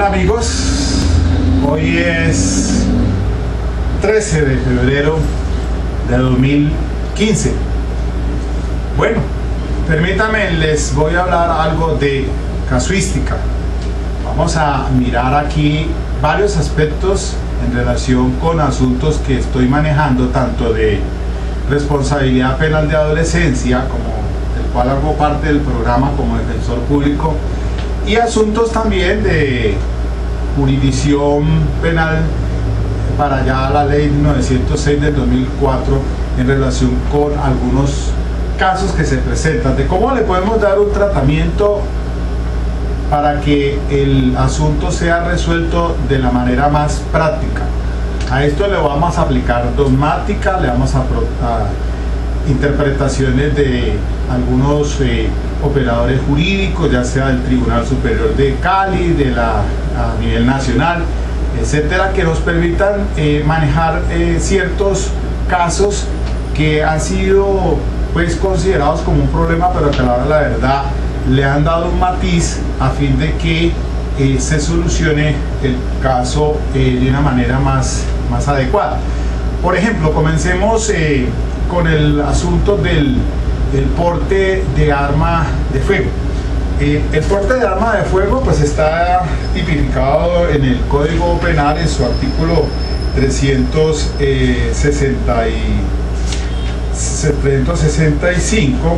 Hola amigos, hoy es 13 de febrero de 2015. Bueno, permítanme, les voy a hablar algo de casuística. Vamos a mirar aquí varios aspectos en relación con asuntos que estoy manejando, tanto de responsabilidad penal de adolescencia, como del cual hago parte del programa como defensor público, y asuntos también de jurisdicción penal para ya la ley 906 del 2004 en relación con algunos casos que se presentan, de cómo le podemos dar un tratamiento para que el asunto sea resuelto de la manera más práctica. A esto le vamos a aplicar dogmática, le vamos a interpretaciones de algunos operadores jurídicos, ya sea del Tribunal Superior de Cali, a nivel nacional, etcétera, que nos permitan manejar ciertos casos que han sido pues considerados como un problema, pero que a la hora de la verdad le han dado un matiz a fin de que se solucione el caso de una manera más adecuada. Por ejemplo, comencemos con el asunto del porte de arma de fuego. El porte de arma de fuego pues está tipificado en el Código Penal en su artículo 365,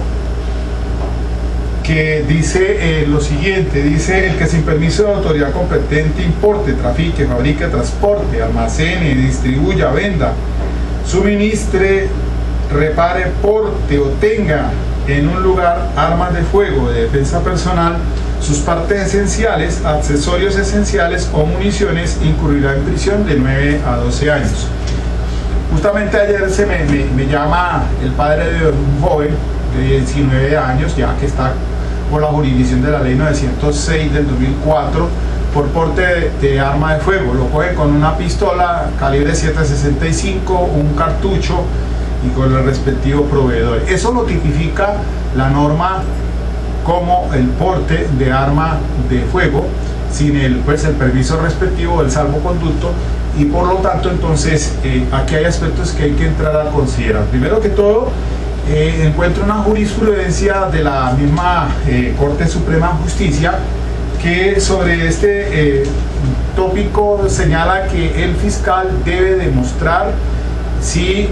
que dice lo siguiente: dice, el que sin permiso de autoridad competente importe, trafique, fabrique, transporte, almacene, distribuya, venda, suministre, repare, porte o tenga en un lugar armas de fuego de defensa personal, sus partes esenciales, accesorios esenciales o municiones, incurrirá en prisión de 9 a 12 años. Justamente ayer me llama el padre de un joven de 19 años, ya que está por la jurisdicción de la ley 906 del 2004, por porte de arma de fuego. Lo coge con una pistola calibre 7.65, un cartucho y con el respectivo proveedor. Eso lo tipifica la norma como el porte de arma de fuego sin el permiso respectivo del salvoconducto, y por lo tanto entonces aquí hay aspectos que hay que entrar a considerar. Primero que todo, encuentro una jurisprudencia de la misma Corte Suprema de Justicia que sobre este tópico señala que el fiscal debe demostrar si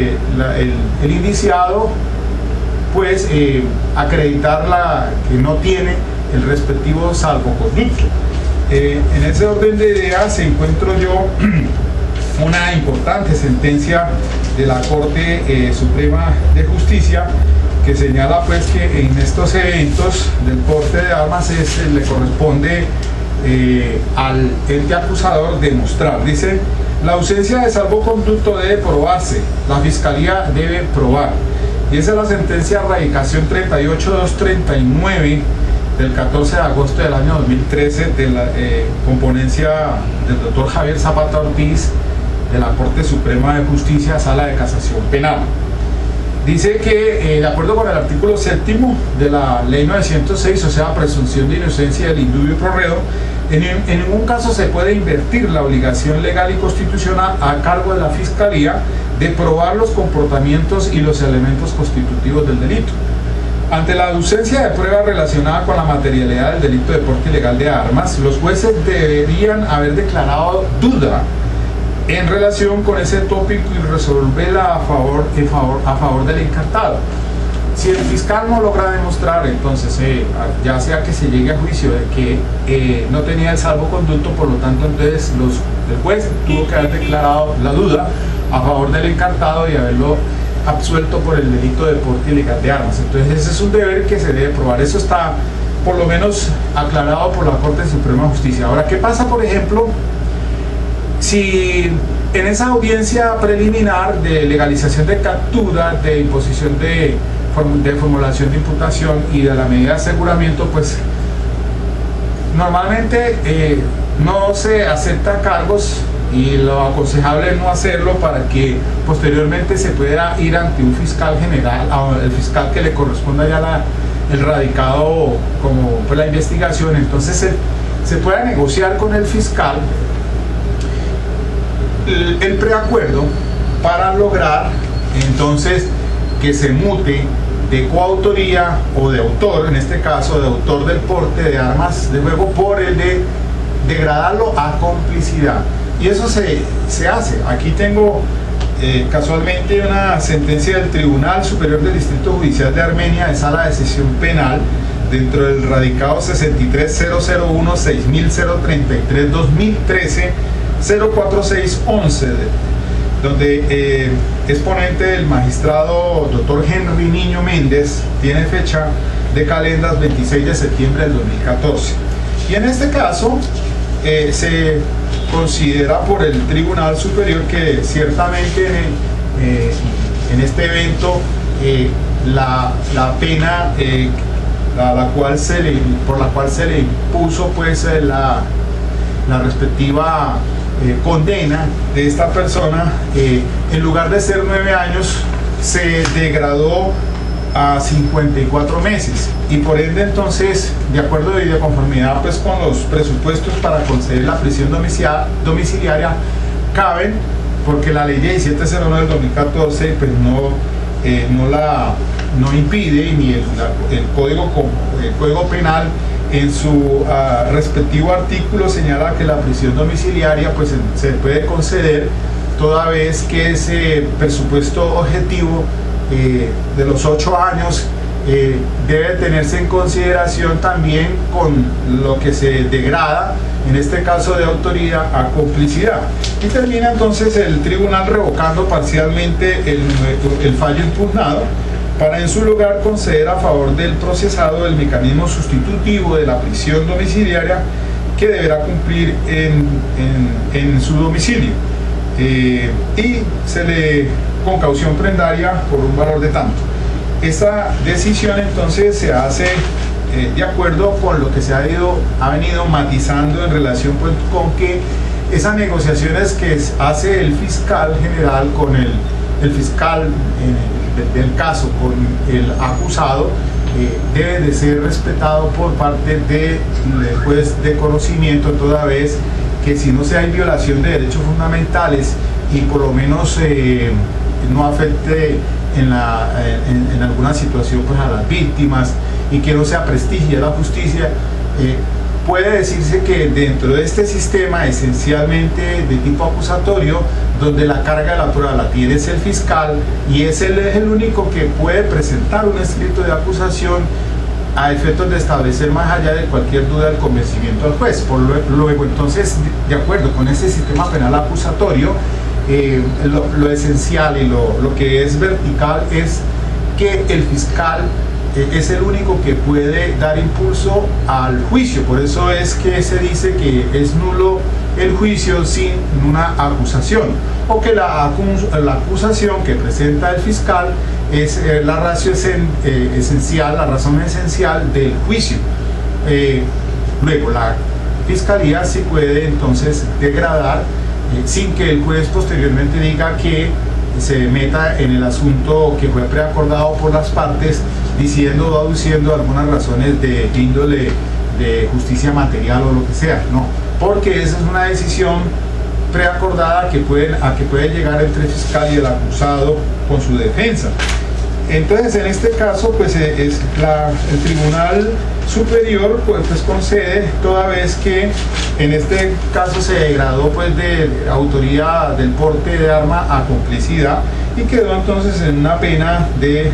el indiciado pues acreditar que no tiene el respectivo salvoconducto. En ese orden de ideas encuentro yo una importante sentencia de la Corte Suprema de Justicia que señala pues que en estos eventos del porte de armas le corresponde al ente acusador demostrar. Dice: la ausencia de salvoconducto debe probarse, la Fiscalía debe probar. Y esa es la sentencia radicación 38239 del 14 de agosto del año 2013 de la componencia del doctor Javier Zapata Ortiz de la Corte Suprema de Justicia, Sala de Casación Penal. Dice que de acuerdo con el artículo 7º de la ley 906, o sea, presunción de inocencia del indubio pro reo, en ningún caso se puede invertir la obligación legal y constitucional a cargo de la Fiscalía de probar los comportamientos y los elementos constitutivos del delito. Ante la ausencia de prueba relacionada con la materialidad del delito de porte ilegal de armas, los jueces deberían haber declarado duda en relación con ese tópico y resolverla a favor del encartado. Si el fiscal no logra demostrar, entonces ya sea que se llegue a juicio de que no tenía el salvoconducto, por lo tanto entonces el juez tuvo que haber declarado la duda a favor del encartado y haberlo absuelto por el delito de porte ilegal de armas. Entonces ese es un deber que se debe probar. Eso está por lo menos aclarado por la Corte Suprema de Justicia. Ahora, ¿qué pasa, por ejemplo, si en esa audiencia preliminar de legalización de captura, de imposición de formulación de imputación y de la medida de aseguramiento, pues normalmente no se acepta cargos, y lo aconsejable es no hacerlo para que posteriormente se pueda ir ante un fiscal general, el fiscal que le corresponda ya el radicado como pues, la investigación? Entonces se pueda negociar con el fiscal el preacuerdo para lograr entonces que se mute de coautoría o de autor, en este caso de autor del porte de armas de fuego, por el de degradarlo a complicidad. Y eso se hace. Aquí tengo casualmente una sentencia del Tribunal Superior del Distrito Judicial de Armenia de Sala de Sesión Penal dentro del radicado 63001 6033 2013 04611, donde es ponente del magistrado Dr. Henry Niño Méndez, tiene fecha de calendas 26 de septiembre del 2014. Y en este caso se considera por el Tribunal Superior que ciertamente en este evento la pena por la cual se le impuso pues la respectiva condena de esta persona, en lugar de ser 9 años, se degradó a 54 meses, y por ende entonces, de acuerdo y de conformidad pues con los presupuestos para conceder la prisión domiciliaria, caben, porque la ley 1701 del 2014 pues no impide, ni el código penal en su respectivo artículo señala que la prisión domiciliaria pues se puede conceder toda vez que ese presupuesto objetivo de los 8 años debe tenerse en consideración también con lo que se degrada, en este caso de autoría a complicidad. Y termina entonces el tribunal revocando parcialmente el fallo impugnado, para en su lugar conceder a favor del procesado el mecanismo sustitutivo de la prisión domiciliaria que deberá cumplir en su domicilio, y se le con caución prendaria por un valor de tanto. Esta decisión entonces se hace de acuerdo con lo que se ha venido matizando en relación pues, con que esas negociaciones que hace el fiscal general con el fiscal del caso con el acusado debe de ser respetado por parte del juez de conocimiento, toda vez que si no se hay violación de derechos fundamentales y por lo menos no afecte en alguna situación pues, a las víctimas, y que no se prestigie la justicia, puede decirse que dentro de este sistema esencialmente de tipo acusatorio, donde la carga de la prueba la tiene el fiscal y es el único que puede presentar un escrito de acusación a efectos de establecer más allá de cualquier duda el convencimiento al juez. Por luego entonces, de acuerdo con ese sistema penal acusatorio, lo esencial y lo que es vertical es que el fiscal es el único que puede dar impulso al juicio. Por eso es que se dice que es nulo el juicio sin una acusación, o que la acusación que presenta el fiscal es la ratio esencial, la razón esencial del juicio. Luego la fiscalía sí puede entonces degradar sin que el juez posteriormente diga que se meta en el asunto que fue preacordado por las partes, diciendo o aduciendo algunas razones de índole de justicia material o lo que sea, no, porque esa es una decisión preacordada que puede llegar entre el fiscal y el acusado con su defensa. Entonces, en este caso, pues el Tribunal Superior pues concede, toda vez que en este caso se degradó pues de autoría del porte de arma a complicidad, y quedó entonces en una pena de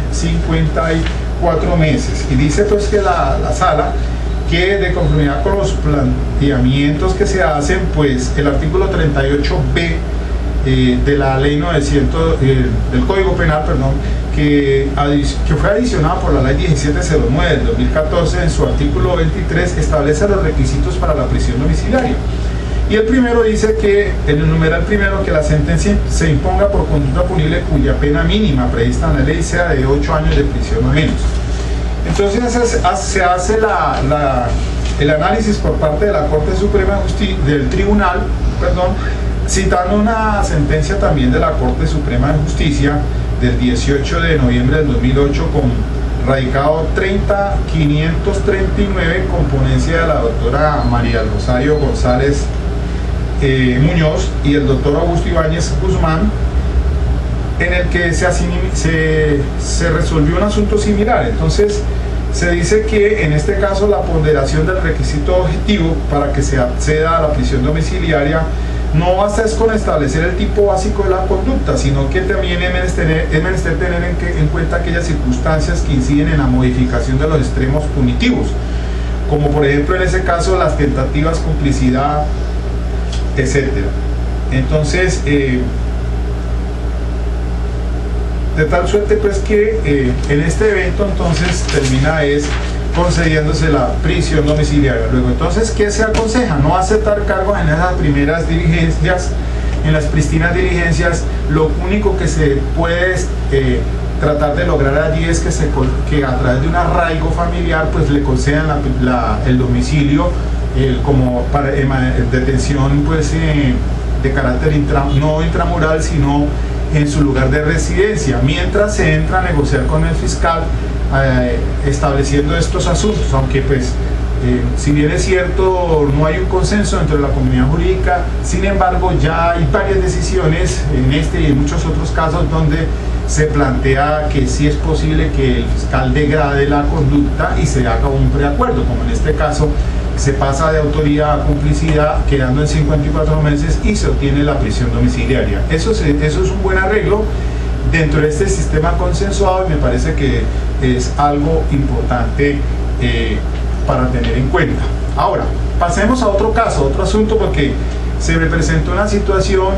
54 meses. Y dice pues que la sala, que de conformidad con los planteamientos que se hacen, pues el artículo 38b de la ley 900 del Código Penal, perdón, que fue adicionada por la ley 1709 del 2014, en su artículo 23 establece los requisitos para la prisión domiciliaria. Y el primero dice que, en el numeral primero, que la sentencia se imponga por conducta punible cuya pena mínima prevista en la ley sea de 8 años de prisión o menos. Entonces se hace el análisis por parte de la Corte Suprema del Tribunal, citando una sentencia también de la Corte Suprema de Justicia del 18 de noviembre del 2008 con radicado 30539, con ponencia de la doctora María del Rosario González Muñoz y el doctor Augusto Ibáñez Guzmán, en el que se resolvió un asunto similar. Entonces se dice que en este caso la ponderación del requisito objetivo para que se acceda a la prisión domiciliaria no basta es con establecer el tipo básico de la conducta, sino que también es menester tener en cuenta aquellas circunstancias que inciden en la modificación de los extremos punitivos, como por ejemplo en ese caso las tentativas, complicidad, etc. Entonces, de tal suerte pues que en este evento entonces termina concediéndose la prisión domiciliaria. Luego, entonces, ¿qué se aconseja? No aceptar cargos en esas primeras diligencias, en las pristinas diligencias. Lo único que se puede tratar de lograr allí es que a través de un arraigo familiar pues le concedan el domicilio como para detención pues de carácter no intramural, sino en su lugar de residencia, mientras se entra a negociar con el fiscal estableciendo estos asuntos, aunque pues si bien es cierto no hay un consenso dentro de la comunidad jurídica, sin embargo ya hay varias decisiones en este y en muchos otros casos donde se plantea que sí es posible que el fiscal degrade la conducta y se haga un preacuerdo, como en este caso se pasa de autoría a complicidad, quedando en 54 meses y se obtiene la prisión domiciliaria. Eso es un buen arreglo dentro de este sistema consensuado y me parece que es algo importante para tener en cuenta. Ahora, pasemos a otro caso, otro asunto, porque se me presentó una situación,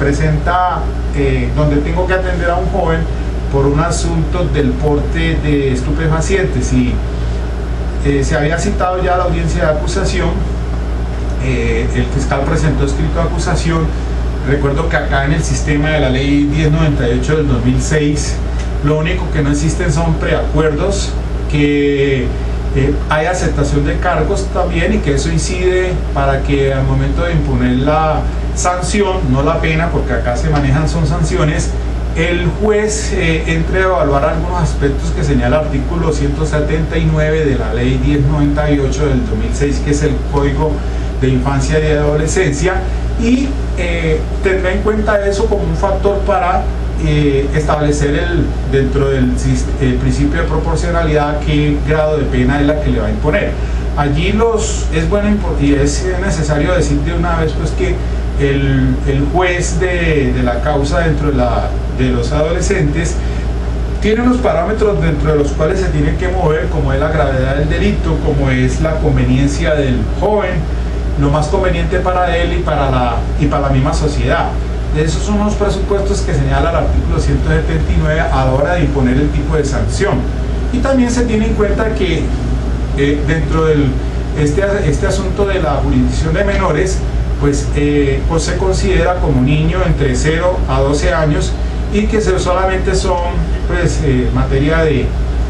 donde tengo que atender a un joven por un asunto del porte de estupefacientes y se había citado ya la audiencia de acusación. El fiscal presentó escrito de acusación. Recuerdo que acá en el sistema de la ley 1098 del 2006 lo único que no existen son preacuerdos, que hay aceptación de cargos también y que eso incide para que al momento de imponer la sanción, no la pena, porque acá se manejan son sanciones, el juez entre a evaluar algunos aspectos que señala el artículo 179 de la ley 1098 del 2006, que es el Código de Infancia y Adolescencia, y tendrá en cuenta eso como un factor para establecer dentro del principio de proporcionalidad qué grado de pena es la que le va a imponer. Allí es bueno y es necesario decir de una vez pues que el juez de la causa dentro de los adolescentes tiene unos parámetros dentro de los cuales se tiene que mover, como es la gravedad del delito, como es la conveniencia del joven, lo más conveniente para él y para la misma sociedad. Esos son los presupuestos que señala el artículo 179 a la hora de imponer el tipo de sanción. Y también se tiene en cuenta que dentro de este asunto de la jurisdicción de menores, pues se considera como niño entre 0 a 12 años y que solamente son pues materia de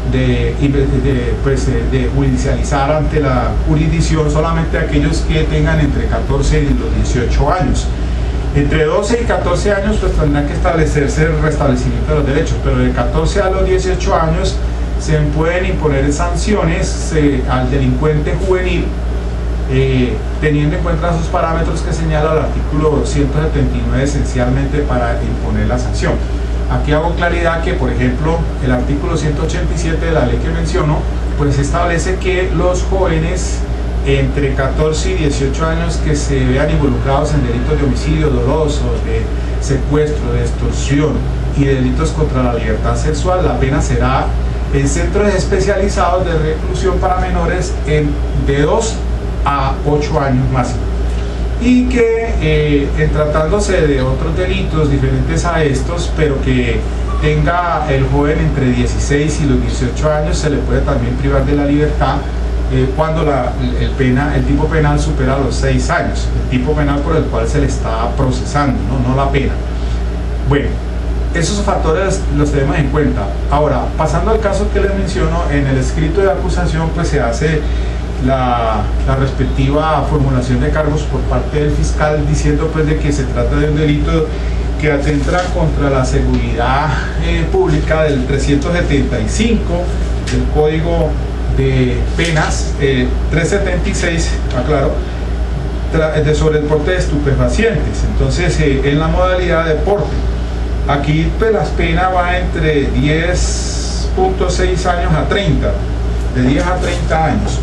judicializar ante la jurisdicción solamente aquellos que tengan entre 14 y los 18 años. Entre 12 y 14 años pues tendrán que establecerse el restablecimiento de los derechos, pero de 14 a los 18 años se pueden imponer sanciones al delincuente juvenil, teniendo en cuenta esos parámetros que señala el artículo 179 esencialmente para imponer la sanción. Aquí hago claridad que, por ejemplo, el artículo 187 de la ley que menciono, pues establece que los jóvenes entre 14 y 18 años que se vean involucrados en delitos de homicidio doloso, de secuestro, de extorsión y delitos contra la libertad sexual, la pena será en centros especializados de reclusión para menores de 2 a 8 años máximo. Y que en tratándose de otros delitos diferentes a estos, pero que tenga el joven entre 16 y los 18 años, se le puede también privar de la libertad cuando el tipo penal supera los 6 años, el tipo penal por el cual se le está procesando, no la pena. Bueno, esos factores los tenemos en cuenta. Ahora, pasando al caso que les menciono, en el escrito de acusación pues se hace la respectiva formulación de cargos por parte del fiscal, diciendo pues de que se trata de un delito que atenta contra la seguridad pública del 375, del Código de Penas, 376, aclaro, sobre el porte de estupefacientes. Entonces, en la modalidad de porte, aquí pues las penas van entre 10.6 años a 30, de 10 a 30 años.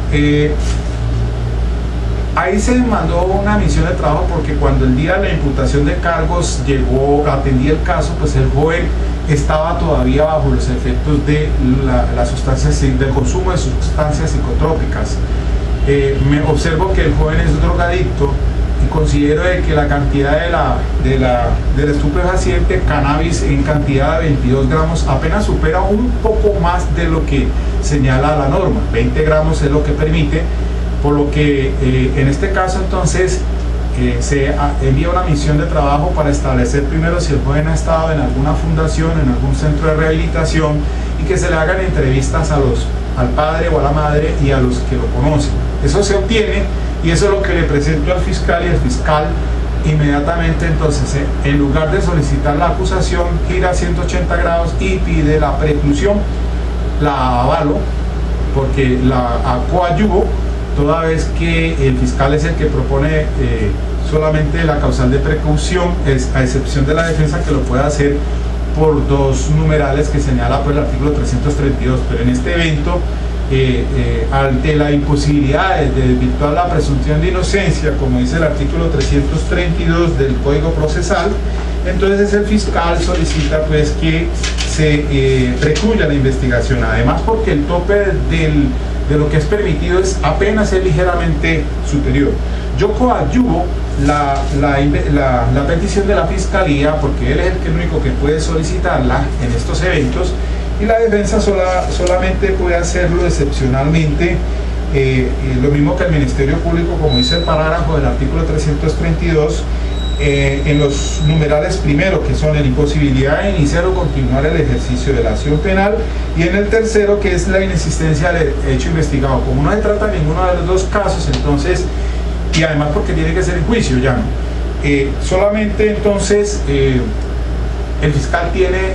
Ahí se mandó una misión de trabajo porque cuando el día de la imputación de cargos atendí el caso, pues el joven estaba todavía bajo los efectos de las sustancias, del consumo de sustancias psicotrópicas. Me observo que el joven es drogadicto y considero que la cantidad del estupefaciente cannabis en cantidad de 22 gramos apenas supera un poco más de lo que señala la norma. 20 gramos es lo que permite, por lo que en este caso entonces se envía una misión de trabajo para establecer primero si el joven ha estado en alguna fundación, en algún centro de rehabilitación, y que se le hagan entrevistas al padre o a la madre y a los que lo conocen. Eso se obtiene y eso es lo que le presento al fiscal, y el fiscal inmediatamente entonces, en lugar de solicitar la acusación, gira 180 grados y pide la preclusión. La avalo porque la coadyuvo, toda vez que el fiscal es el que propone solamente la causal de precaución, a excepción de la defensa, que lo puede hacer por dos numerales que señala pues el artículo 332, pero en este evento, ante la imposibilidad de desvirtuar la presunción de inocencia, como dice el artículo 332 del Código Procesal, entonces el fiscal solicita pues que se precluya la investigación, además porque el tope de lo que es permitido apenas es ligeramente superior. Yo coadyuvo la petición de la fiscalía porque él es el único que puede solicitarla en estos eventos, y la defensa solamente puede hacerlo excepcionalmente, lo mismo que el Ministerio Público, como dice el parágrafo del artículo 332, en los numerales primero, que son la imposibilidad de iniciar o continuar el ejercicio de la acción penal, y en el tercero, que es la inexistencia del hecho investigado. Como no se trata de ninguno de los dos casos, entonces, y además porque tiene que ser en juicio ya, solamente entonces el fiscal tiene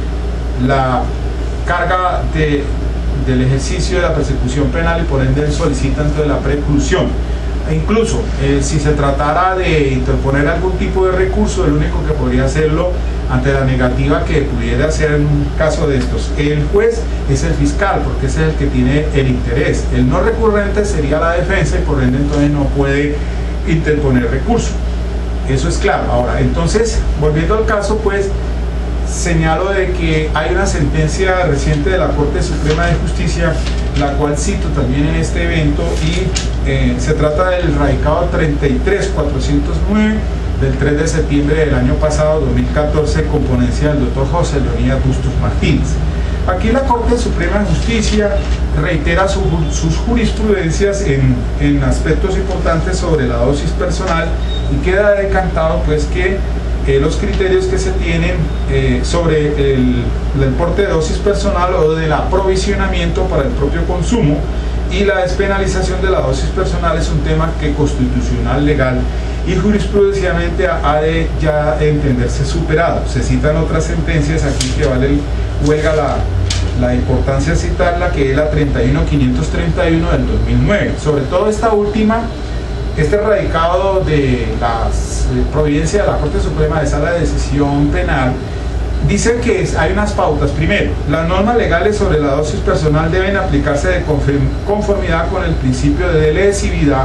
la carga del ejercicio de la persecución penal, y por ende solicita entonces la preclusión. E incluso si se tratara de interponer algún tipo de recurso, el único que podría hacerlo ante la negativa que pudiera hacer en un caso de estos el juez es el fiscal, porque ese es el que tiene el interés. El no recurrente sería la defensa, y por ende entonces no puede interponer recurso. Eso es claro. Ahora, entonces, volviendo al caso, pues señalo de que hay una sentencia reciente de la Corte Suprema de Justicia, la cual cito también en este evento, y se trata del radicado 33409 del 3 de septiembre del año pasado, 2014, con ponencia del doctor José Leonidas Bustos Martínez. Aquí la Corte Suprema de Justicia reitera sus jurisprudencias en aspectos importantes sobre la dosis personal, y queda decantado pues que los criterios que se tienen sobre el porte de dosis personal o del aprovisionamiento para el propio consumo y la despenalización de la dosis personal es un tema que constitucional, legal y jurisprudencialmente ha de ya entenderse superado. Se citan otras sentencias aquí que huelga la importancia de citarla, que es la 31531 del 2009. Sobre todo esta última, este radicado de la providencia de la Corte Suprema de Sala de Decisión Penal, dice que hay unas pautas. Primero, las normas legales sobre la dosis personal deben aplicarse de conformidad con el principio de lesividad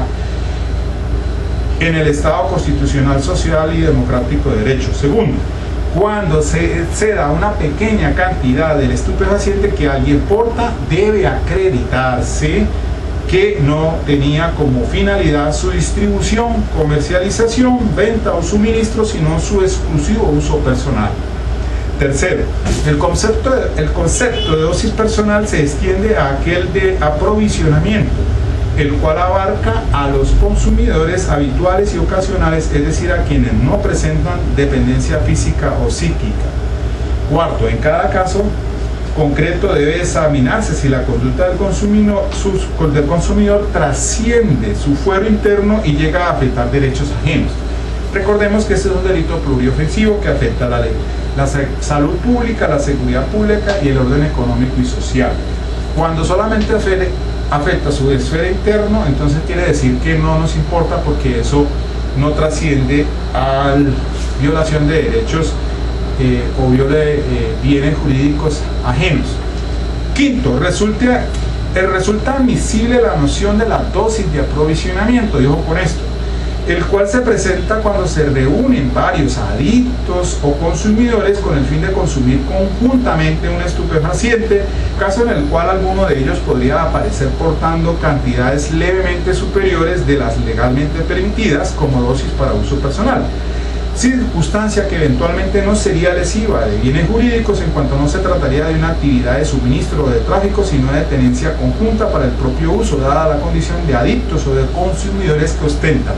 en el Estado constitucional, social y democrático de derecho. Segundo, cuando se da una pequeña cantidad del estupefaciente que alguien porta, debe acreditarse que no tenía como finalidad su distribución, comercialización, venta o suministro, sino su exclusivo uso personal. Tercero, el concepto de dosis personal se extiende a aquel de aprovisionamiento, el cual abarca a los consumidores habituales y ocasionales, es decir, a quienes no presentan dependencia física o psíquica. Cuarto, en cada caso concreto debe examinarse si la conducta del consumidor trasciende su fuero interno y llega a afectar derechos ajenos. Recordemos que este es un delito pluriofensivo que afecta la salud pública, la seguridad pública y el orden económico y social. Cuando solamente afecta su esfera interna, entonces quiere decir que no nos importa, porque eso no trasciende a violación de derechos o bienes jurídicos ajenos. Quinto, resulta admisible la noción de la dosis de aprovisionamiento, y ojo con esto, el cual se presenta cuando se reúnen varios adictos o consumidores con el fin de consumir conjuntamente un estupefaciente, caso en el cual alguno de ellos podría aparecer portando cantidades levemente superiores de las legalmente permitidas como dosis para uso personal, circunstancia que eventualmente no sería lesiva de bienes jurídicos, en cuanto no se trataría de una actividad de suministro o de tráfico, sino de tenencia conjunta para el propio uso, dada la condición de adictos o de consumidores que ostentan.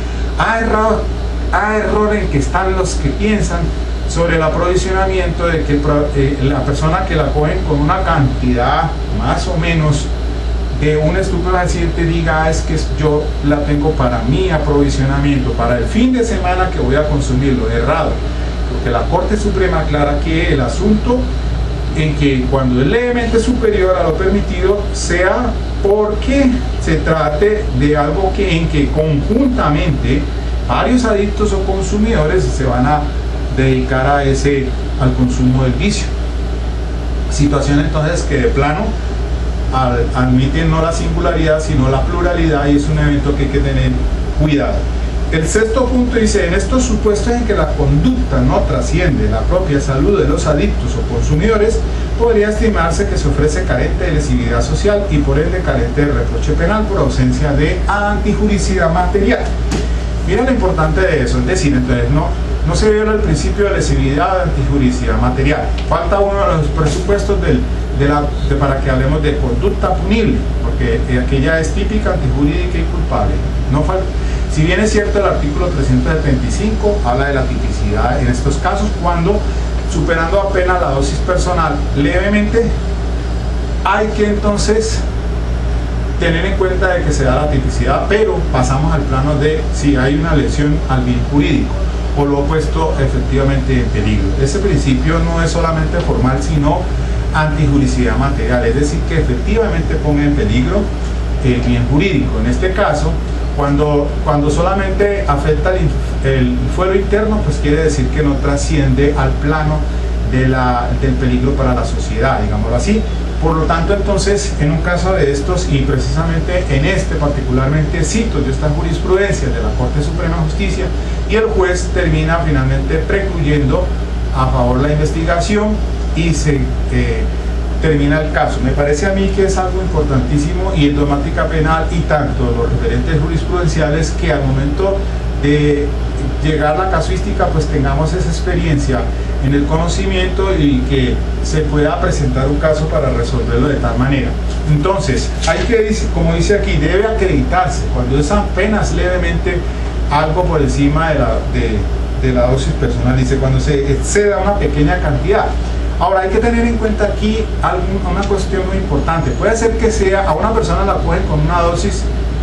A error en que están los que piensan sobre el aprovisionamiento, de que la persona que la cogen con una cantidad más o menos de un estupefaciente diga: es que yo la tengo para mi aprovisionamiento, para el fin de semana que voy a consumirlo. Errado, porque la Corte Suprema aclara que el asunto en que cuando es levemente superior a lo permitido sea porque se trate de algo en que conjuntamente varios adictos o consumidores se van a dedicar al consumo del vicio. Situación entonces que de plano admiten no la singularidad sino la pluralidad, y es un evento que hay que tener cuidado. El sexto punto dice: en estos supuestos en que la conducta no trasciende la propia salud de los adictos o consumidores, podría estimarse que se ofrece carente de lesividad social y por ende carente de reproche penal por ausencia de antijuricidad material. Mira lo importante de eso, es decir, entonces no se viola el principio de lesividad de antijuricidad material. Falta uno de los presupuestos para que hablemos de conducta punible, porque aquella es típica, antijurídica y culpable. No falta. Si bien es cierto, el artículo 375 habla de la tipicidad en estos casos, cuando superando apenas la dosis personal levemente, hay que entonces tener en cuenta de que se da la tipicidad, pero pasamos al plano de si hay una lesión al bien jurídico o lo puesto efectivamente en peligro. Ese principio no es solamente formal, sino antijuricidad material, es decir, que efectivamente ponga en peligro el bien jurídico. En este caso, cuando solamente afecta el fuero interno, pues quiere decir que no trasciende al plano del peligro para la sociedad, digámoslo así. Por lo tanto, entonces, en un caso de estos, y precisamente en este particularmente, cito yo esta jurisprudencia de la Corte Suprema de Justicia, y el juez termina finalmente precluyendo a favor la investigación y se termina el caso. Me parece a mí que es algo importantísimo, y en dogmática penal y tanto los referentes jurisprudenciales, que al momento de llegar a la casuística pues tengamos esa experiencia en el conocimiento y que se pueda presentar un caso para resolverlo de tal manera. Entonces, hay que, como dice aquí, debe acreditarse cuando es apenas levemente algo por encima de la dosis personal, dice cuando se exceda una pequeña cantidad. Ahora hay que tener en cuenta aquí una cuestión muy importante. Puede ser que a una persona la cogen con una dosis,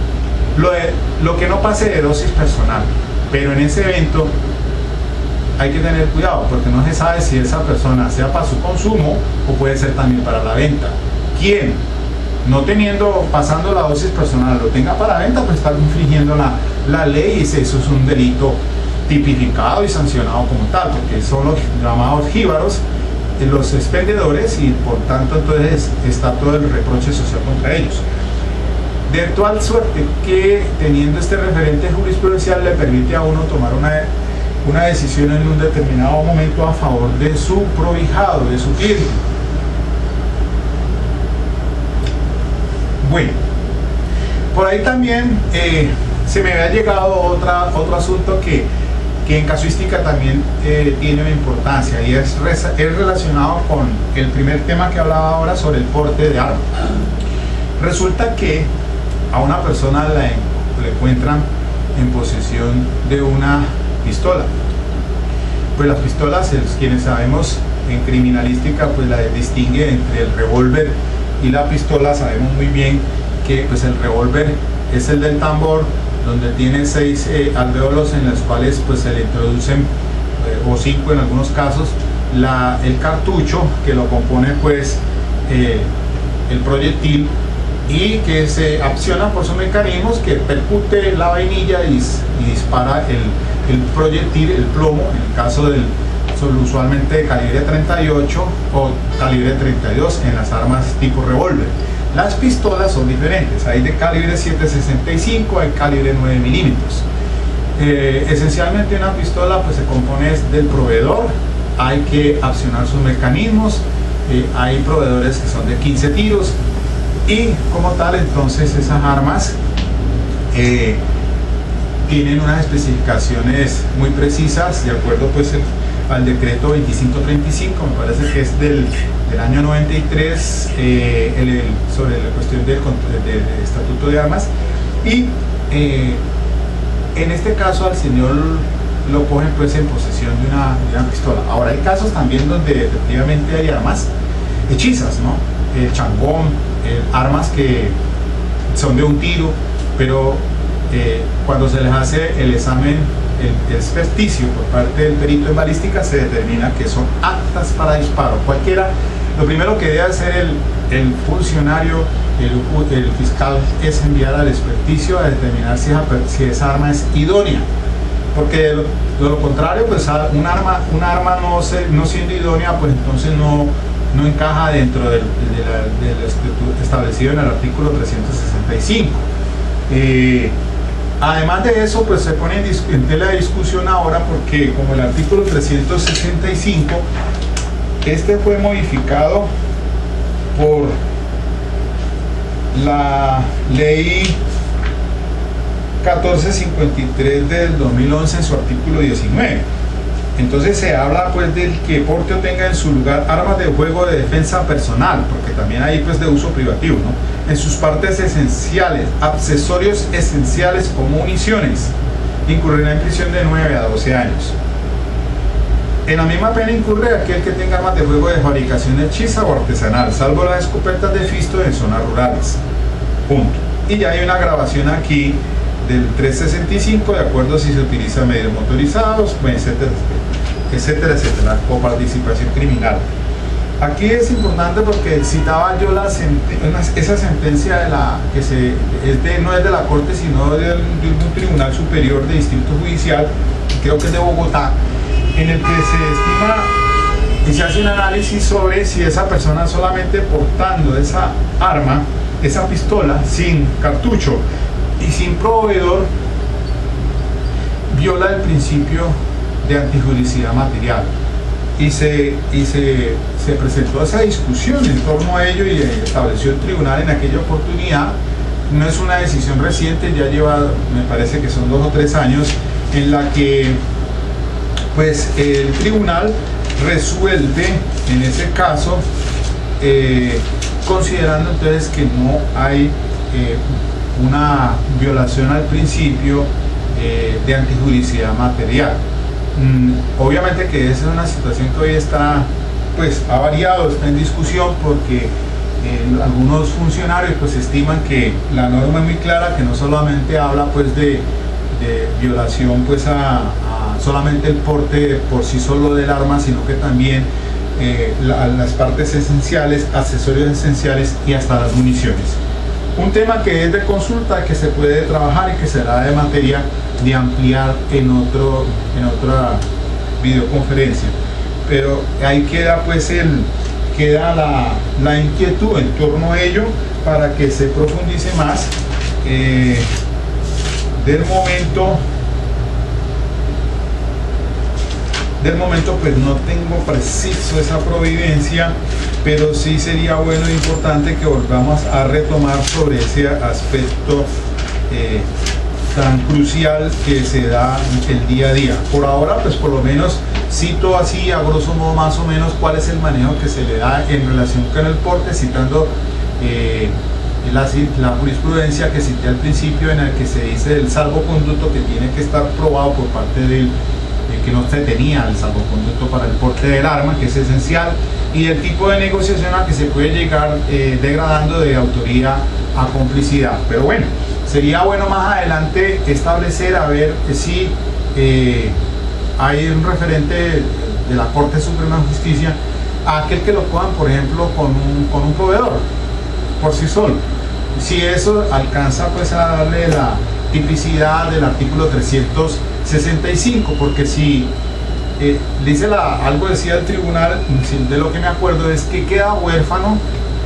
lo que no pase de dosis personal, pero en ese evento hay que tener cuidado, porque no se sabe si esa persona sea para su consumo o puede ser también para la venta. Quien no pasando la dosis personal lo tenga para venta, pues está infringiendo la ley, y eso es un delito tipificado y sancionado como tal, porque son los llamados jíbaros, los expendedores, y por tanto entonces está todo el reproche social contra ellos. De tal suerte que teniendo este referente jurisprudencial le permite a uno tomar una decisión en un determinado momento a favor de su provijado, de su cliente. Bueno, por ahí también se me había llegado otro asunto que en casuística también tiene una importancia, y es relacionado con el primer tema que hablaba ahora sobre el porte de armas. Resulta que a una persona le encuentran en posesión de una pistola. Pues las pistolas, quienes sabemos en criminalística, pues la distingue entre el revólver y la pistola. Sabemos muy bien que pues el revólver es el del tambor, donde tiene 6 alvéolos en los cuales pues se le introducen, o 5 en algunos casos, el cartucho que lo compone pues el proyectil y que se acciona por sus mecanismos que percute la vainilla y dispara el proyectil, el plomo, en el caso del usualmente de calibre 38 o calibre 32 en las armas tipo revólver. Las pistolas son diferentes, hay de calibre 7.65, hay calibre 9 milímetros. Esencialmente una pistola pues se compone del proveedor, hay que accionar sus mecanismos, hay proveedores que son de 15 tiros y como tal entonces esas armas tienen unas especificaciones muy precisas de acuerdo pues al decreto 2535, me parece que es del año 93, sobre la cuestión del estatuto de armas, y en este caso al señor lo cogen pues en posesión de una pistola. Ahora hay casos también donde efectivamente hay armas hechizas, ¿no? Changón, armas que son de un tiro, pero cuando se les hace el examen, el experticio por parte del perito en balística, se determina que son aptas para disparo. Cualquiera, lo primero que debe hacer el funcionario, el fiscal, es enviar al experticio a determinar si esa arma es idónea, porque de lo contrario, pues un arma no siendo idónea, pues entonces no encaja dentro del establecido en el artículo 365. Además de eso, pues se pone en tela de discusión ahora porque como el artículo 365, este fue modificado por la ley 1453 del 2011 en su artículo 19. Entonces se habla pues del que porte o tenga en su lugar armas de fuego de defensa personal, porque también hay pues de uso privativo, ¿no? En sus partes esenciales, accesorios esenciales o municiones, incurrirá en prisión de 9 a 12 años. En la misma pena incurre aquel que tenga armas de fuego de fabricación hechiza o artesanal, salvo las escopetas de fisto en zonas rurales. Punto. Y ya hay una grabación aquí del 365, de acuerdo si se utiliza medios motorizados, etcétera, etcétera, etcétera, o participación criminal. Aquí es importante porque citaba yo esa sentencia no es de la Corte, sino de un tribunal superior de distrito judicial, creo que es de Bogotá, en el que se estima y se hace un análisis sobre si esa persona solamente portando esa arma, esa pistola, sin cartucho y sin proveedor, viola el principio de antijuricidad material. Y se presentó esa discusión en torno a ello y estableció el tribunal en aquella oportunidad. No es una decisión reciente, ya lleva, me parece que son 2 o 3 años, en la que pues el tribunal resuelve en ese caso considerando entonces que no hay una violación al principio de antijuricidad material. Obviamente que esa es una situación que hoy está, pues ha variado, está en discusión porque algunos funcionarios pues estiman que la norma es muy clara, que no solamente habla pues de violación pues a solamente el porte por sí solo del arma, sino que también las partes esenciales, accesorios esenciales y hasta las municiones. Un tema que es de consulta, que se puede trabajar y que será de materia de ampliar en otra videoconferencia. Pero ahí queda pues la inquietud en torno a ello para que se profundice más. Del momento pues no tengo preciso esa providencia, pero sí sería bueno e importante que volvamos a retomar sobre ese aspecto tan crucial que se da el día a día. Por ahora pues por lo menos cito así a grosso modo más o menos cuál es el manejo que se le da en relación con el porte, citando la jurisprudencia que cité al principio, en el que se dice el salvoconducto que tiene que estar probado por parte del que no se tenía el salvoconducto para el porte del arma, que es esencial, y el tipo de negociación a que se puede llegar degradando de autoría a complicidad. Pero bueno, sería bueno más adelante establecer a ver si hay un referente de la Corte Suprema de Justicia a aquel que lo cojan, por ejemplo, con un proveedor. por sí solo. Si eso alcanza pues a darle la tipicidad del artículo 365, porque si dice algo decía el tribunal, de lo que me acuerdo es que queda huérfano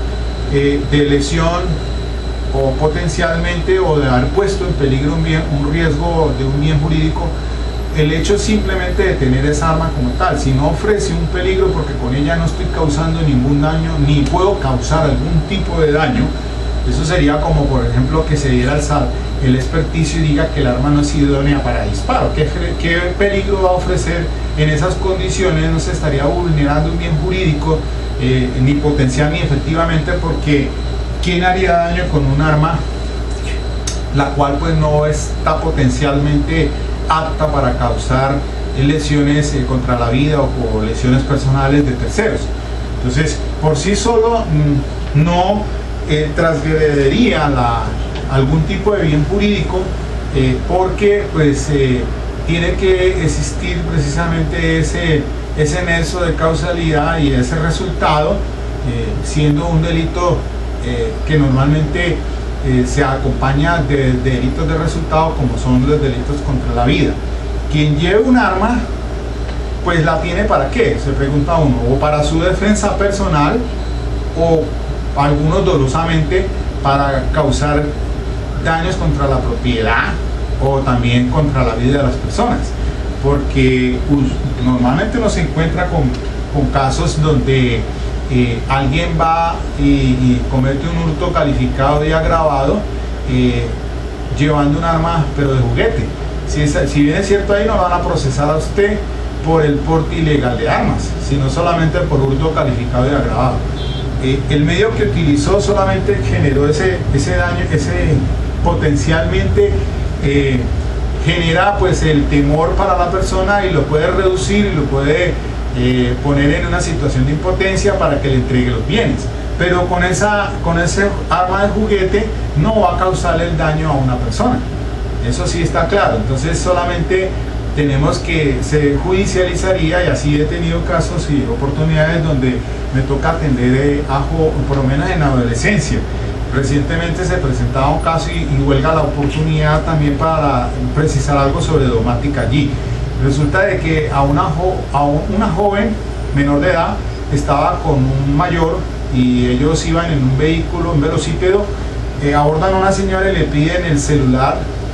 de lesión o potencialmente o de haber puesto en peligro un riesgo de un bien jurídico, el hecho simplemente de tener esa arma como tal. Si no ofrece un peligro porque con ella no estoy causando ningún daño ni puedo causar algún tipo de daño, eso sería como por ejemplo que se diera el experticio y diga que el arma no es idónea para disparo. ¿Qué peligro va a ofrecer en esas condiciones? No se estaría vulnerando un bien jurídico ni potencial ni efectivamente, porque ¿quién haría daño con un arma la cual pues no está potencialmente apta para causar lesiones contra la vida o lesiones personales de terceros? Entonces, por sí solo no transgrediría algún tipo de bien jurídico, porque pues tiene que existir precisamente ese nexo de causalidad y ese resultado, siendo un delito que normalmente se acompaña de delitos de resultado, como son los delitos contra la vida. Quien lleve un arma pues la tiene ¿para qué? Se pregunta uno, o para su defensa personal, o algunos dolosamente para causar daños contra la propiedad o también contra la vida de las personas, porque normalmente uno se encuentra con casos donde alguien va y comete un hurto calificado y agravado llevando un arma pero de juguete. Si bien es cierto, ahí no van a procesar a usted por el porte ilegal de armas, sino solamente por hurto calificado y agravado. El medio que utilizó solamente generó ese daño, ese potencialmente genera pues el temor para la persona y lo puede reducir y lo puede poner en una situación de impotencia para que le entregue los bienes, pero con ese arma de juguete no va a causarle el daño a una persona, eso sí está claro. Entonces solamente tenemos que se judicializaría, y así he tenido casos y oportunidades donde me toca atender por lo menos en adolescencia. Recientemente se presentaba un caso y huelga la oportunidad también para precisar algo sobre domática allí. Resulta de que a una joven menor de edad estaba con un mayor y ellos iban en un vehículo, un velocípedo, abordan a una señora y le piden el celular,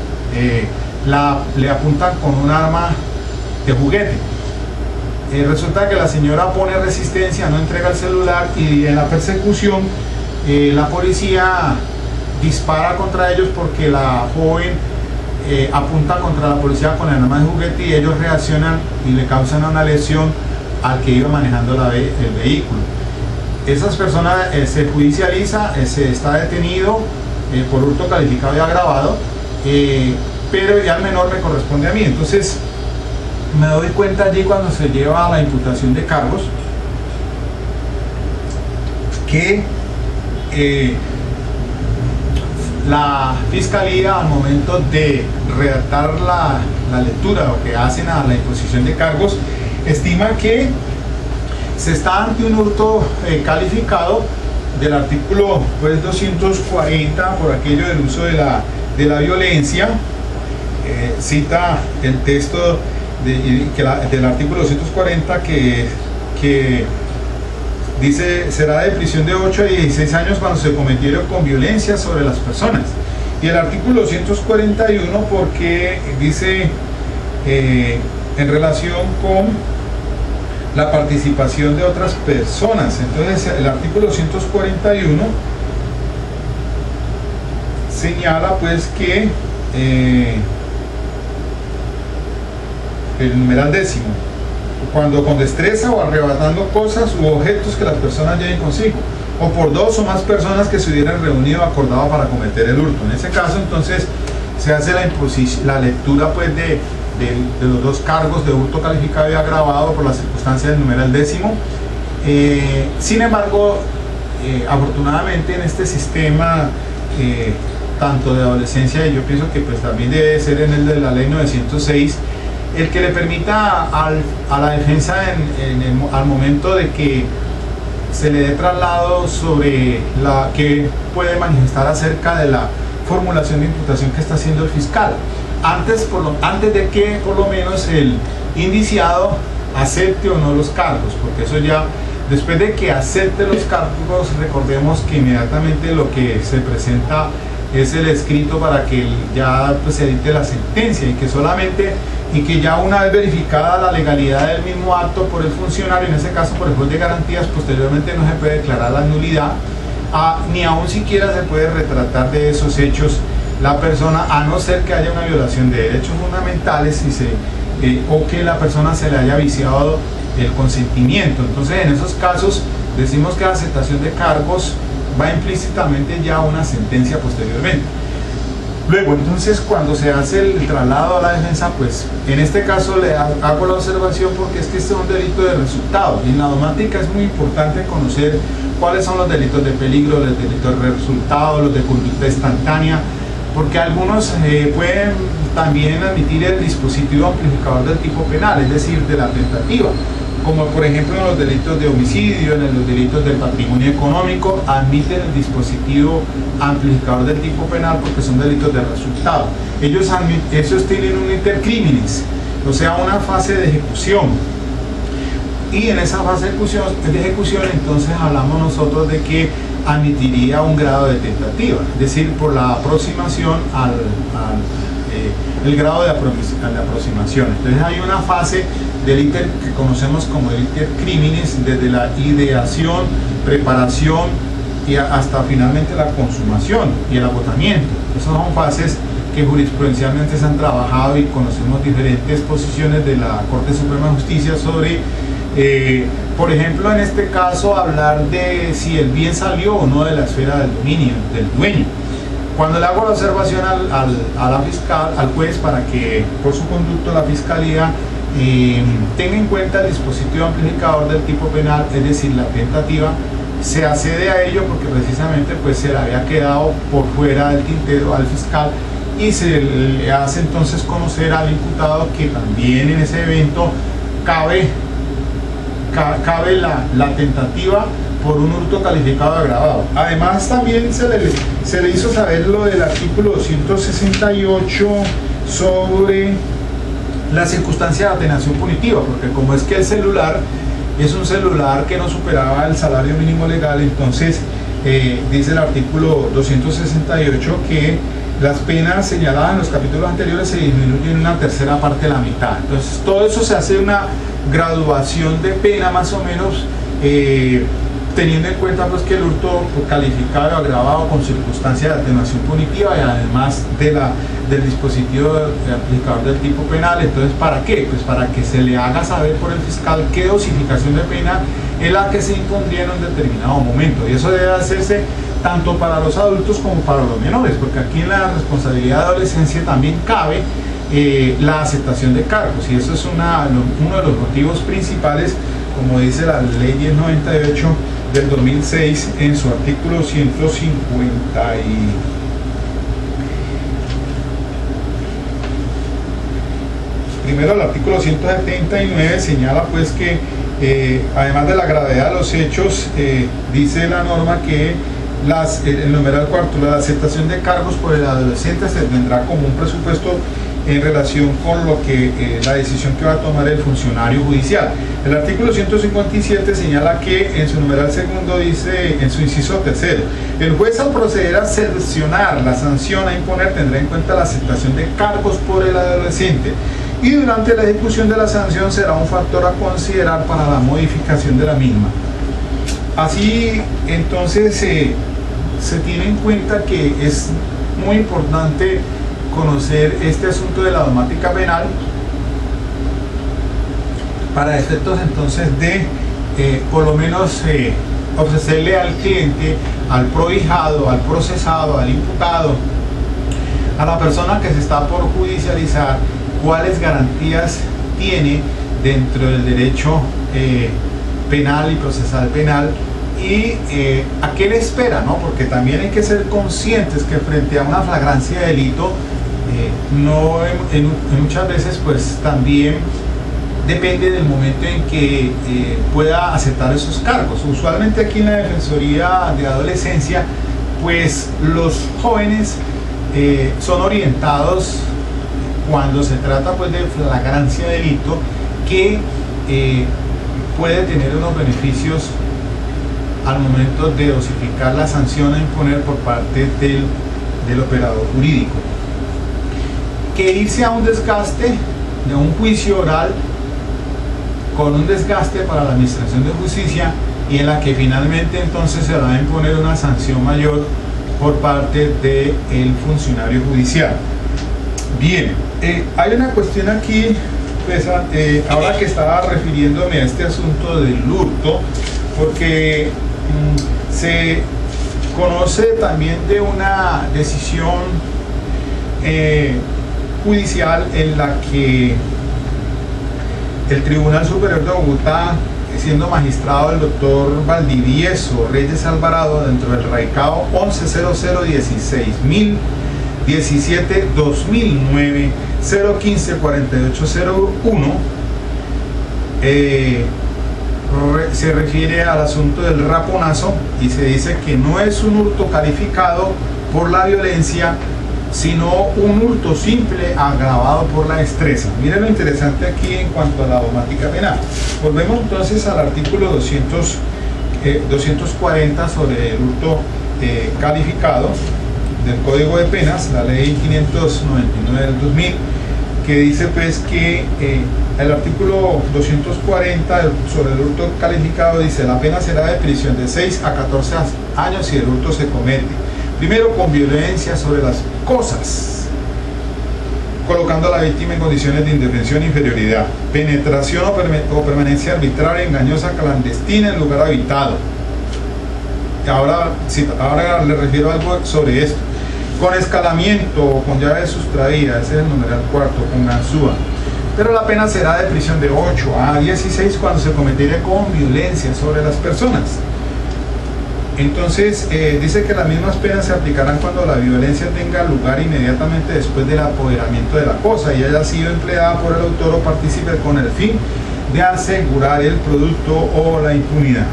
le apuntan con un arma de juguete. Resulta que la señora pone resistencia, no entrega el celular, y en la persecución la policía dispara contra ellos porque la joven apunta contra la policía con el arma de juguete y ellos reaccionan y le causan una lesión al que iba manejando el vehículo. Esas personas se judicializa, se está detenido por hurto calificado y agravado, pero ya el menor me corresponde a mí. Entonces me doy cuenta allí cuando se lleva a la imputación de cargos que la fiscalía, al momento de redactar la lectura o que hacen a la imposición de cargos, estima que se está ante un hurto calificado del artículo pues 240 por aquello del uso de la violencia. Cita el texto del artículo 240 que dice: será de prisión de 8 a 16 años cuando se cometiera con violencia sobre las personas. Y el artículo 241 porque dice en relación con la participación de otras personas. Entonces el artículo 241 señala pues que el numeral 10, cuando con destreza o arrebatando cosas u objetos que las personas lleven consigo, o por dos o más personas que se hubieran reunido o acordado para cometer el hurto. En ese caso entonces se hace la lectura pues de los dos cargos de hurto calificado y agravado por las circunstancias del numeral 10. Sin embargo, afortunadamente en este sistema tanto de adolescencia, y yo pienso que pues también debe ser en el de la ley 906, el que le permita a la defensa al momento de que se le dé traslado sobre la que puede manifestar acerca de la formulación de imputación que está haciendo el fiscal, antes de que por lo menos el indiciado acepte o no los cargos, porque eso ya, después de que acepte los cargos, recordemos que inmediatamente lo que se presenta es el escrito para que ya pues, se dicte la sentencia, y que ya una vez verificada la legalidad del mismo acto por el funcionario, en ese caso por el juez de garantías, posteriormente no se puede declarar la nulidad, ni aún siquiera se puede retratar de esos hechos la persona, a no ser que haya una violación de derechos fundamentales o que la persona se le haya viciado el consentimiento. Entonces, en esos casos decimos que la aceptación de cargos va implícitamente ya a una sentencia posteriormente. Luego, entonces, cuando se hace el traslado a la defensa, pues en este caso le hago la observación porque es que este es un delito de resultado, y en la domática es muy importante conocer cuáles son los delitos de peligro, los delitos de resultado, los de conducta instantánea, porque algunos pueden también admitir el dispositivo amplificador del tipo penal, es decir, de la tentativa, como por ejemplo en los delitos de homicidio, en los delitos del patrimonio económico, admiten el dispositivo amplificador del tipo penal porque son delitos de resultado. Ellos tienen un inter criminis, o sea, una fase de ejecución, y en esa fase de ejecución entonces hablamos nosotros de que admitiría un grado de tentativa, es decir, por la aproximación el grado de aproximación. Entonces hay una fase del inter que conocemos como el inter criminis, desde la ideación, preparación y hasta finalmente la consumación y el agotamiento. Esas son fases que jurisprudencialmente se han trabajado y conocemos diferentes posiciones de la Corte Suprema de Justicia sobre, por ejemplo, en este caso, hablar de si el bien salió o no de la esfera del dominio, del dueño. Cuando le hago la observación a la fiscal, al juez, para que por su conducto la fiscalía tenga en cuenta el dispositivo amplificador del tipo penal, es decir, la tentativa, se accede a ello porque precisamente pues se le había quedado por fuera del tintero al fiscal, y se le hace entonces conocer al imputado que también en ese evento cabe la tentativa por un hurto calificado agravado. Además, también se le hizo saber lo del artículo 268 sobre la circunstancia de atenuación punitiva, porque como es que el celular es un celular que no superaba el salario mínimo legal, entonces dice el artículo 268 que las penas señaladas en los capítulos anteriores se disminuyen una tercera parte de la mitad. Entonces todo eso se hace una graduación de pena más o menos, teniendo en cuenta pues que el hurto calificado o agravado con circunstancia de atenuación punitiva y además del dispositivo aplicador del tipo penal. Entonces, ¿para qué? Pues para que se le haga saber por el fiscal qué dosificación de pena es la que se impondría en un determinado momento, y eso debe hacerse tanto para los adultos como para los menores, porque aquí en la responsabilidad de adolescencia también cabe la aceptación de cargos, y eso es uno de los motivos principales, como dice la ley 1098 del 2006 en su artículo 150 primero el artículo 179 señala pues que además de la gravedad de los hechos, dice la norma que el numeral cuarto, la aceptación de cargos por el adolescente se tendrá como un presupuesto en relación con lo que la decisión que va a tomar el funcionario judicial. El artículo 157 señala que en su numeral segundo dice, en su inciso tercero, el juez al proceder a seleccionar la sanción a imponer tendrá en cuenta la aceptación de cargos por el adolescente, y durante la ejecución de la sanción será un factor a considerar para la modificación de la misma. Así entonces se tiene en cuenta que es muy importante conocer este asunto de la domática penal para efectos entonces de por lo menos ofrecerle al cliente, al prohijado, al procesado, al imputado, a la persona que se está por judicializar, cuáles garantías tiene dentro del derecho penal y procesal penal, y a qué le espera, ¿no? Porque también hay que ser conscientes que frente a una flagrancia de delito, muchas veces pues también depende del momento en que pueda aceptar esos cargos. Usualmente aquí en la Defensoría de Adolescencia, pues los jóvenes son orientados cuando se trata pues de flagrancia de delito que puede tener unos beneficios al momento de dosificar la sanción a imponer por parte del operador jurídico. Que irse a un desgaste de un juicio oral con un desgaste para la administración de justicia y en la que finalmente entonces se va a imponer una sanción mayor por parte del funcionario judicial. Bien, hay una cuestión aquí, pues, ahora que estaba refiriéndome a este asunto del hurto, porque se conoce también de una decisión judicial en la que el Tribunal Superior de Bogotá, siendo magistrado el doctor Valdivieso Reyes Alvarado, dentro del radicado 110016.017-2009 015-4801, se refiere al asunto del raponazo y se dice que no es un hurto calificado por la violencia, sino un hurto simple agravado por la destreza. Miren lo interesante aquí en cuanto a la dogmática penal. Volvemos entonces al artículo 240 sobre el hurto calificado del Código de Penas, la ley 599 del 2000, que dice pues que el artículo 240 sobre el hurto calificado dice: la pena será de prisión de 6 a 14 años si el hurto se comete primero con violencia sobre las cosas, colocando a la víctima en condiciones de indefensión e inferioridad, penetración o permanencia arbitraria, engañosa, clandestina en lugar habitado. Ahora le refiero algo sobre esto: con escalamiento o con llave sustraída, ese es el numeral cuarto, con ganzúa. Pero la pena será de prisión de 8 a 16 cuando se cometiere con violencia sobre las personas. Entonces dice que las mismas penas se aplicarán cuando la violencia tenga lugar inmediatamente después del apoderamiento de la cosa y haya sido empleada por el autor o partícipe con el fin de asegurar el producto o la impunidad.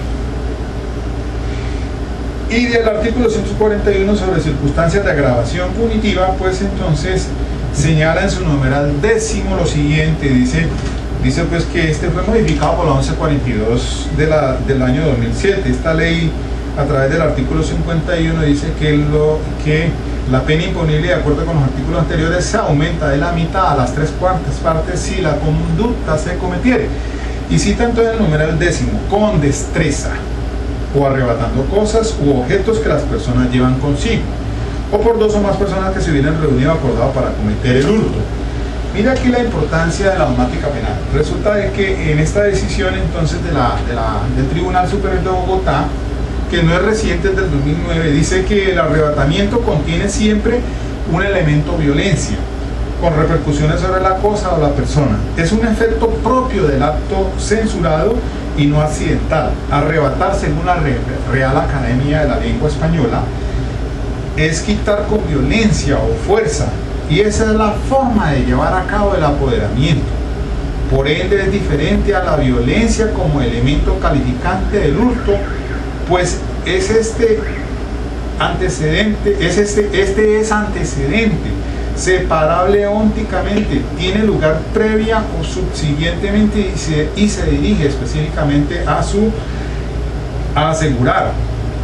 Y del artículo 141 sobre circunstancias de agravación punitiva, pues entonces señala en su numeral 10 lo siguiente: dice pues que este fue modificado por la 1142 del año 2007. Esta ley, a través del artículo 51, dice que la pena imponible, de acuerdo con los artículos anteriores, se aumenta de la mitad a las 3/4 partes si la conducta se cometiere. Y cita entonces el numeral 10: con destreza o arrebatando cosas u objetos que las personas llevan consigo, o por 2 o más personas que se hubieran reunido o acordado para cometer el hurto. Mira aquí la importancia de la dogmática penal. Resulta de que en esta decisión entonces del Tribunal Superior de Bogotá, que no es reciente, del 2009, dice que el arrebatamiento contiene siempre un elemento violencia, con repercusiones sobre la cosa o la persona. Es un efecto propio del acto censurado y no accidental. Arrebatar, según la Real Academia de la Lengua Española, es quitar con violencia o fuerza, y esa es la forma de llevar a cabo el apoderamiento. Por ende es diferente a la violencia como elemento calificante del hurto, pues este es antecedente, separable ónticamente, tiene lugar previa o subsiguientemente y se dirige específicamente a asegurar,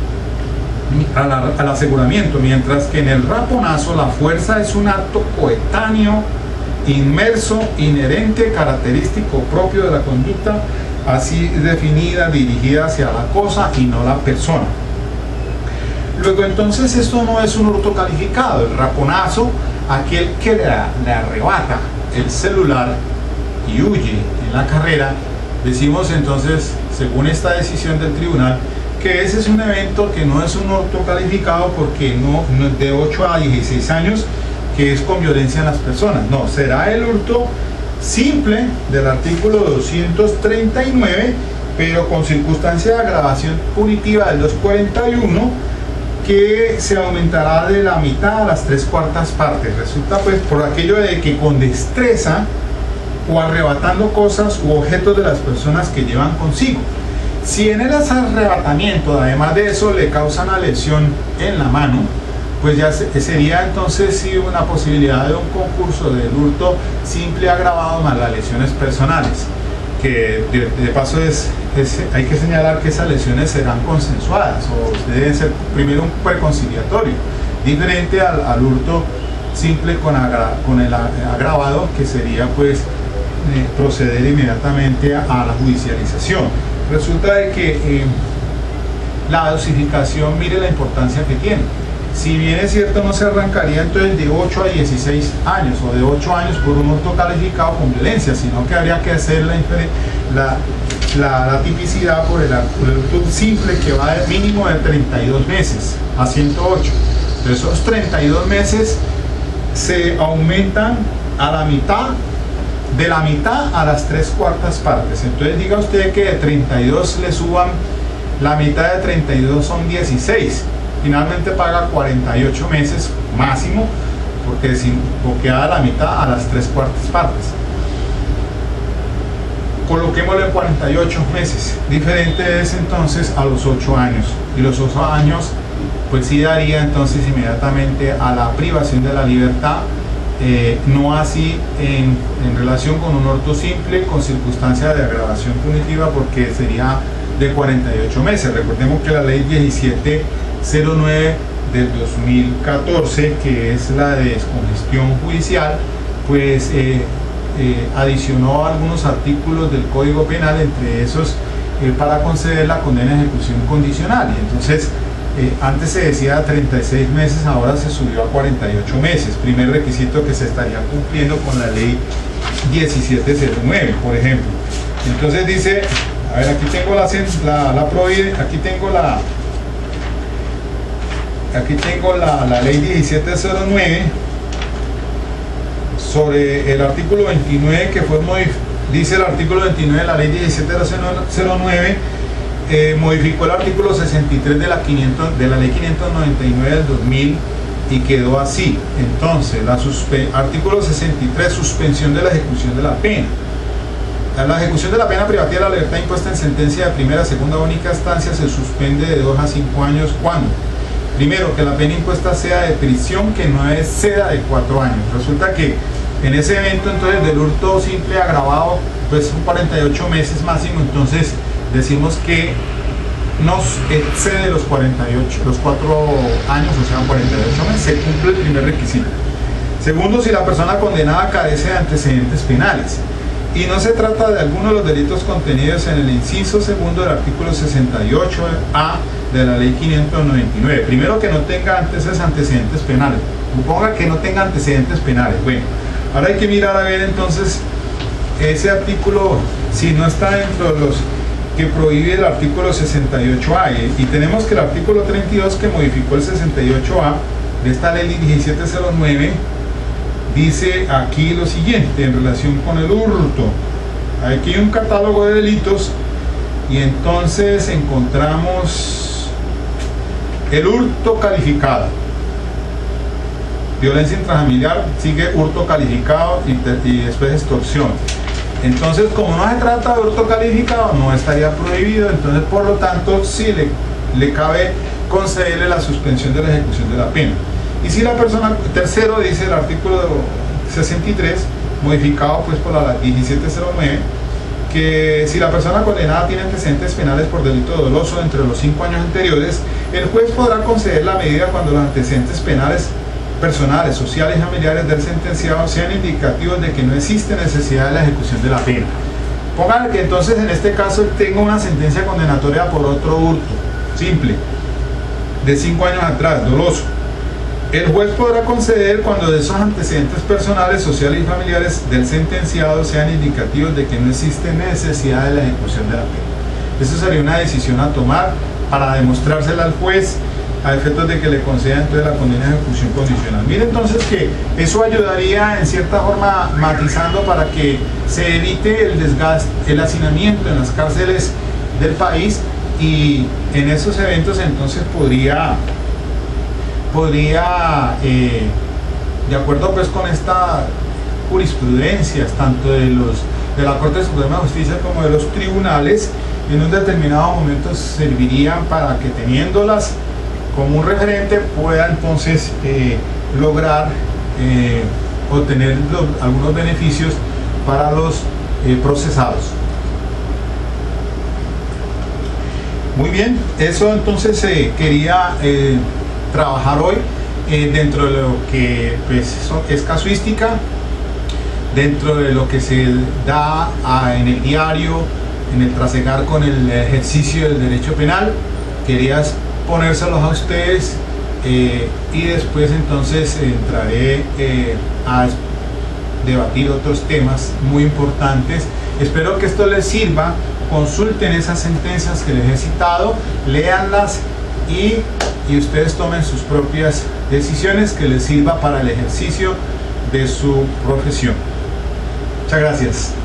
al aseguramiento, mientras que en el raponazo la fuerza es un acto coetáneo, inmerso, inherente, característico propio de la conducta, así definida, dirigida hacia la cosa y no la persona. Luego entonces esto no es un hurto calificado. El raponazo, aquel que le arrebata el celular y huye en la carrera, decimos entonces, según esta decisión del tribunal, que ese es un evento que no es un hurto calificado, porque no es de 8 a 16 años, que es con violencia en las personas. No, será el hurto simple del artículo 239, pero con circunstancia de agravación punitiva del 241, que se aumentará de la mitad a las 3/4 partes. Resulta pues por aquello de que con destreza o arrebatando cosas u objetos de las personas que llevan consigo. Si en el arrebatamiento, además de eso, le causa una lesión en la mano, pues ya sería entonces sí una posibilidad de un concurso del hurto simple agravado más las lesiones personales, que de paso hay que señalar que esas lesiones serán consensuadas o deben ser primero un preconciliatorio, diferente al hurto simple con el agravado, que sería pues proceder inmediatamente a la judicialización. Resulta de que la dosificación, mire la importancia que tiene. Si bien es cierto, no se arrancaría entonces de 8 a 16 años o de 8 años por un hurto calificado con violencia, sino que habría que hacer la tipicidad por el hurto simple, que va de mínimo de 32 meses a 108. Entonces esos 32 meses se aumentan a la mitad, de la mitad a las 3/4 partes. Entonces diga usted que de 32 le suban la mitad de 32, son 16. Finalmente paga 48 meses máximo, porque da la mitad a las 3/4 partes. Coloquémoslo en 48 meses. Diferente es entonces a los 8 años. Y los 8 años pues sí daría entonces inmediatamente a la privación de la libertad, no así en relación con un hurto simple con circunstancia de agravación punitiva, porque sería de 48 meses. Recordemos que la ley 1709 del 2014, que es la de descongestión judicial, pues adicionó algunos artículos del Código Penal, entre esos para conceder la condena de ejecución condicional. Y entonces antes se decía 36 meses, ahora se subió a 48 meses, primer requisito que se estaría cumpliendo con la ley 1709, por ejemplo. Entonces dice, a ver, aquí tengo la ley 1709 sobre el artículo 29, que fue dice el artículo 29 de la ley 1709, modificó el artículo 63 de la ley 599 del 2000 y quedó así. Entonces, artículo 63, suspensión de la ejecución de la pena. La ejecución de la pena privativa de la libertad impuesta en sentencia de primera, segunda o única instancia se suspende de 2 a 5 años cuando, primero, que la pena impuesta sea de prisión, que no exceda de 4 años. Resulta que en ese evento entonces del hurto simple agravado, pues son 48 meses máximo. Entonces decimos que no excede los 4 años, o sea 48 meses, se cumple el primer requisito. Segundo, si la persona condenada carece de antecedentes penales y no se trata de alguno de los delitos contenidos en el inciso segundo del artículo 68A de la ley 599. Primero, que no tenga antecedentes penales. Suponga que no tenga antecedentes penales. Bueno, ahora hay que mirar a ver entonces ese artículo, si no está dentro de los que prohíbe el artículo 68A, y tenemos que el artículo 32, que modificó el 68A de esta ley 1709, dice aquí lo siguiente en relación con el hurto. Aquí hay un catálogo de delitos y entonces encontramos el hurto calificado, violencia intrafamiliar, sigue hurto calificado y después extorsión. Entonces, como no se trata de hurto calificado, no estaría prohibido. Entonces, por lo tanto, sí le cabe concederle la suspensión de la ejecución de la pena. Y si la persona, tercero, dice el artículo 63, modificado pues por la 1709, que si la persona condenada tiene antecedentes penales por delito doloso entre los 5 años anteriores, el juez podrá conceder la medida cuando los antecedentes penales personales, sociales y familiares del sentenciado sean indicativos de que no existe necesidad de la ejecución de la pena. Pónganle que entonces en este caso tengo una sentencia condenatoria por otro hurto simple de 5 años atrás, doloso. El juez podrá conceder cuando de esos antecedentes personales, sociales y familiares del sentenciado sean indicativos de que no existe necesidad de la ejecución de la pena. Eso sería una decisión a tomar para demostrársela al juez a efectos de que le conceda entonces la condena de ejecución condicional. Mire entonces que eso ayudaría en cierta forma matizando para que se evite el desgaste, el hacinamiento en las cárceles del país, y en esos eventos entonces podría de acuerdo pues con jurisprudencias, tanto de la Corte Suprema de Justicia como de los tribunales, en un determinado momento servirían para que, teniéndolas como un referente, pueda entonces lograr obtener algunos beneficios para los procesados. Muy bien, eso entonces quería trabajar hoy dentro de lo que pues, es casuística, dentro de lo que se da en el diario, en el trasegar con el ejercicio del derecho penal. Quería ponérselos a ustedes y después entonces entraré a debatir otros temas muy importantes. Espero que esto les sirva. Consulten esas sentencias que les he citado, léanlas y ustedes tomen sus propias decisiones que les sirva para el ejercicio de su profesión. Muchas gracias.